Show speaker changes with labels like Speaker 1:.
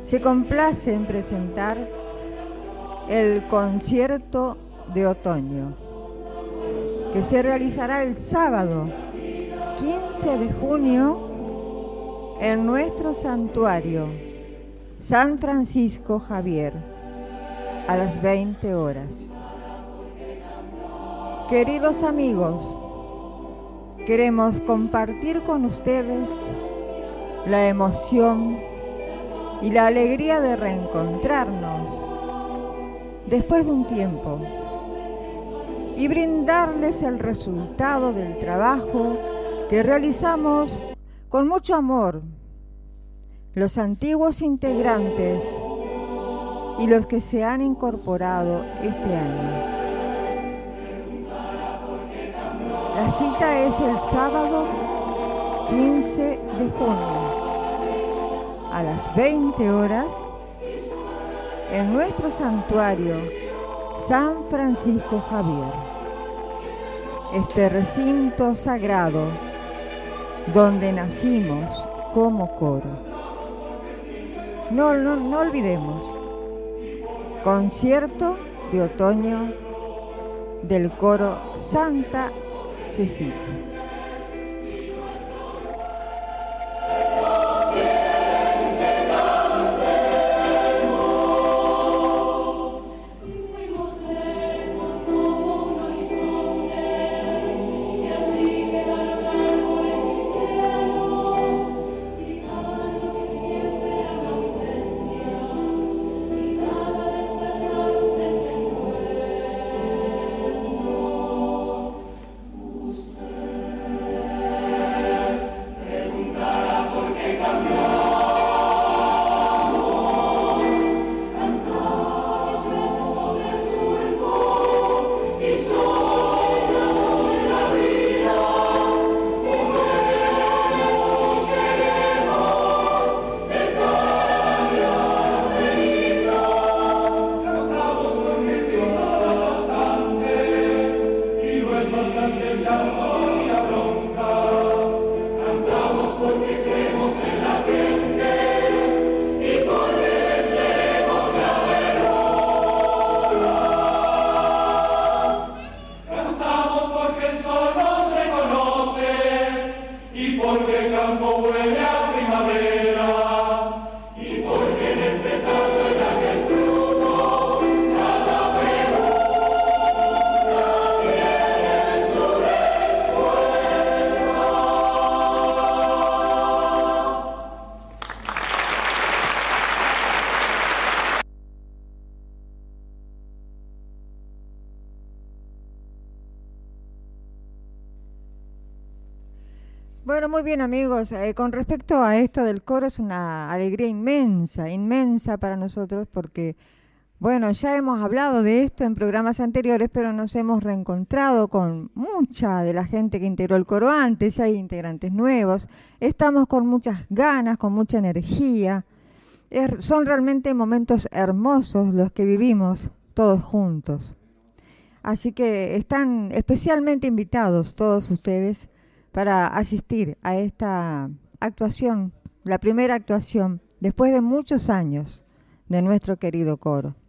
Speaker 1: se complace en presentar el concierto de otoño, que se realizará el sábado 15 de junio en nuestro santuario San Francisco Javier a las 20 horas. Queridos amigos, queremos compartir con ustedes la emoción y la alegría de reencontrarnos después de un tiempo y brindarles el resultado del trabajo que realizamos con mucho amor los antiguos integrantes y los que se han incorporado este año. La cita es el sábado 15 de junio a las 20 horas en nuestro santuario San Francisco Javier, este recinto sagrado donde nacimos como coro. No olvidemos, concierto de otoño del coro Santa Cecilia. Bueno, muy bien amigos, con respecto a esto del coro es una alegría inmensa para nosotros porque, bueno, ya hemos hablado de esto en programas anteriores, pero nos hemos reencontrado con mucha de la gente que integró el coro antes, hay integrantes nuevos, estamos con muchas ganas, con mucha energía, son realmente momentos hermosos los que vivimos todos juntos. Así que están especialmente invitados todos ustedes para asistir a esta actuación, la primera actuación, después de muchos años de nuestro querido coro.